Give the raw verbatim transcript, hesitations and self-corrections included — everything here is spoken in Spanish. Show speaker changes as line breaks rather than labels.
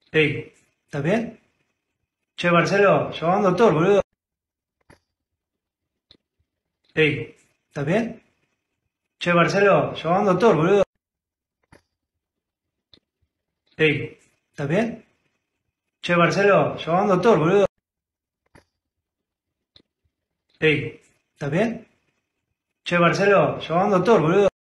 Ey, ¿estás bien? Che, Marcelo, llamó a un doctor, boludo. Ey, ¿estás bien? Che, Marcelo, llamó a un doctor, boludo. Ey, ¿estás bien? Che, Marcelo, llamó a un doctor, boludo. Ey, ¿estás bien? Che, Marcelo, llamó a un doctor, boludo.